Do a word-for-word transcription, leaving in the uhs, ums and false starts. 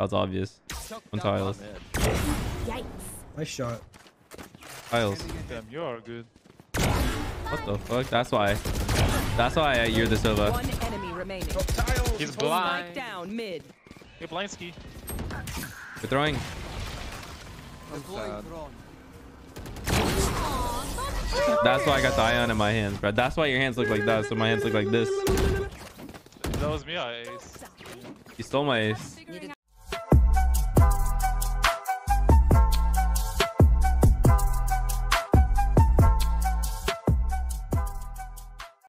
was obvious. On tiles. Yikes. Nice shot. Tiles. Damn, you are good. What the fuck? That's why. That's why I you're the Silva. One enemy remaining. Tiles. He's Spike blind. down mid. Hey, blind ski. We're throwing. I'm sad. That's why I got the ion in my hands, bro. That's why your hands look like that. So my hands look like this. That was me, I ace. You stole my ace.